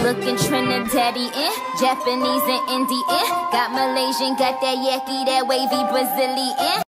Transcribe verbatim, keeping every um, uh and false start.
looking Trinidadian, Japanese and Indian. Got Malaysian, got that yaki, that wavy Brazilian.